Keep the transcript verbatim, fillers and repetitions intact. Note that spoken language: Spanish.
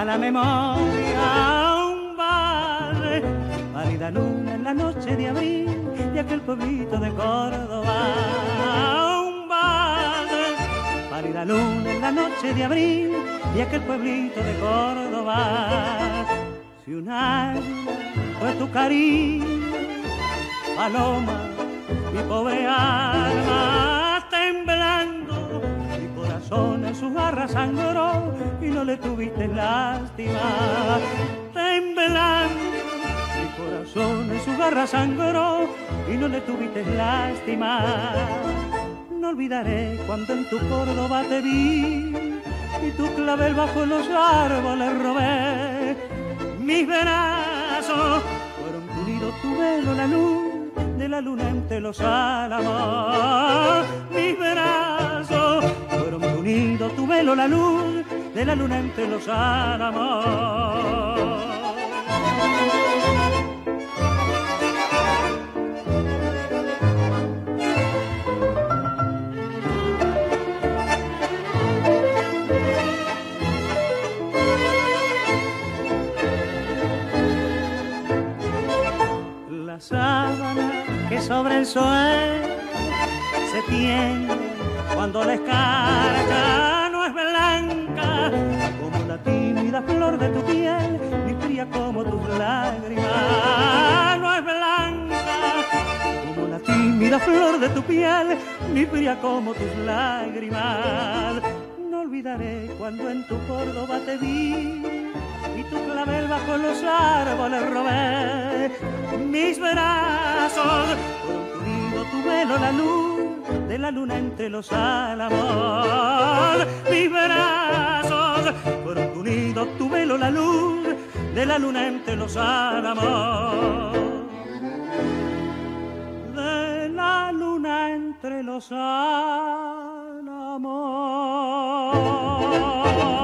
la memoria un bar, pálida luna en la noche de abril de aquel pueblito de Córdoba. Un bar, pálida luna en la noche de abril de aquel pueblito de Córdoba. Si un águila fue tu cariño, paloma, mi pobre alma temblando, mi corazón en sus garras sangró y no le tuviste lástima. Temblando, mi corazón en sus garras sangró y no le tuviste lástima. No olvidaré cuando en tu Córdoba te vi y tu clavel bajo los árboles robé. Mis brazos fueron tu nido, tu velo, la luz de la luna entre los álamos. Mis brazos fueron tu nido, tu velo, la luz de la luna entre los álamos. La sábana que sobre el suelo se tiende cuando la escarcha no es blanca como la tímida flor de tu piel, ni fría como tus lágrimas. No es blanca como la tímida flor de tu piel, ni fría como tus lágrimas. No olvidaré cuando en tu Córdoba te vi y tu clavel bajo los árboles robé. Mis brazos fueron tu nido, tu velo, la luz de la luna entre los álamos. Mis brazos fueron tu nido, tu velo, la luz de la luna entre los álamos. De la luna entre los álamos.